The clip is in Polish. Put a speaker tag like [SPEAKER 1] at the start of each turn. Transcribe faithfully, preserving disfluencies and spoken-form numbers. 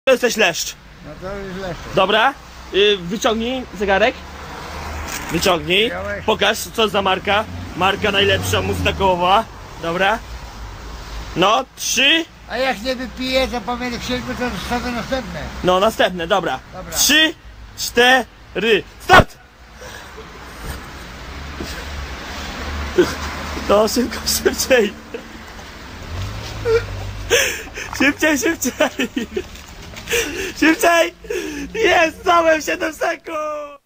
[SPEAKER 1] To jesteś leszcz.
[SPEAKER 2] No to już leszcz.
[SPEAKER 1] Dobra, yy, wyciągnij zegarek. Wyciągnij.
[SPEAKER 2] Wziąłeś?
[SPEAKER 1] Pokaż, co za marka. Marka najlepsza, mustakowa. Dobra. No, trzy.
[SPEAKER 2] A jak nie wypiję, to powiem księgu, to wsadzę następne.
[SPEAKER 1] No, następne, dobra.
[SPEAKER 2] Dobra.
[SPEAKER 1] Trzy, cztery, start! No, szybko, szybciej. Szybciej, szybciej. Szybciej! Jest, całe siedem sekund!